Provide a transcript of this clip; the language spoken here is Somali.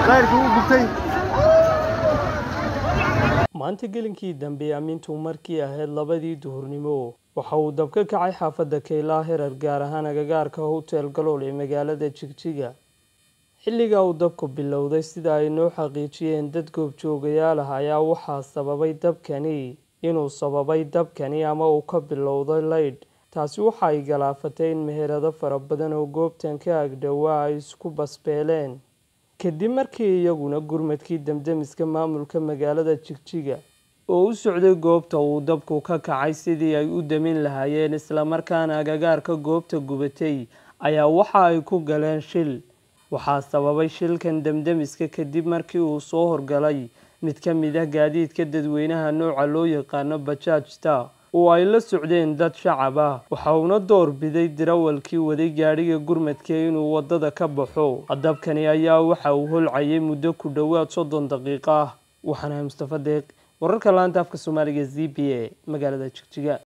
غيركي uu gubtay maanta gelinkii dambe amintu markii ahayd 2 duhurnimo waxa uu dab ka kacay xaafadda Keyla Herer gaar ahaan agagaarka hotel Galool ee magaalada Jigjiga xilliga uu dabku bilowday sida ay noo xaqiijiyeen dad goobjoogayaal ah ayaa waxa sababay dabkani ama uu ka bilowday leyd taasi waxa ay galaafatay in meherado fara badan oo goobtan ka agdhawaa ay isku basbeeleen kadib markii iyaguna gurmadkii damdamiska maamulka magaalada Jigjiga oo u socday goobta uu dabku ka kacay sidii ay u damin lahaayeen isla markaana agagaarka goobta gubatay ayaa waxa ay ku galeen shil waxaa sababay shilkan damdamiska kadib markii uu soo horgalay mid ka mid ah gaadiidka dadweynaha nooca loo yaqaan bajaajta oo ay la socdeen dad shacab ah waxa uu door biday dirawalkii waday gaariga gurmadka inuu wadada ka baxo dabkani ayaa waxa uu holcayay muddo ku dhawaad 30 daqiiqo waxana Mustafa Deeq wararka laanta afka Soomaaliga ZBA magaalada Jigjiga